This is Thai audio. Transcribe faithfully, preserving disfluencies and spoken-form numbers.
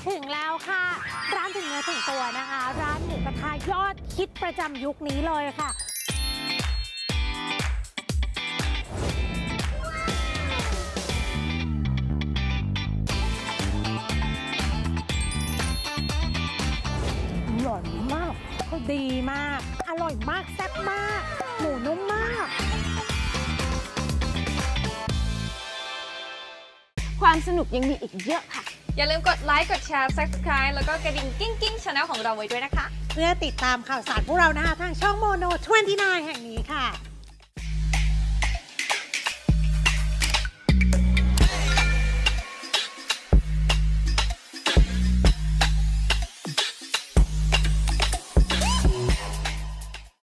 ถึงแล้วค่ะร้านถึงเนื้อถึงตัวนะคะร้านหมูกระทะยอดฮิตประจำยุคนี้เลยค่ะอร่อยมากดีมากอร่อยมากแซ่บมากหมูนุ่มมากความสนุกยังมีอีกเยอะค่ะอย่าลืมกดไลค์กดแชร์ ซับสไครบ์ แล้วก็กระดิ่งกิ้งกิ้งช anel ของเราไว้ด้วยนะคะเพื่อติดตามข่าวสารพวกเรานะคะทางช่องโมโนยี่สิบเก้าแห่งนี้ค่ะ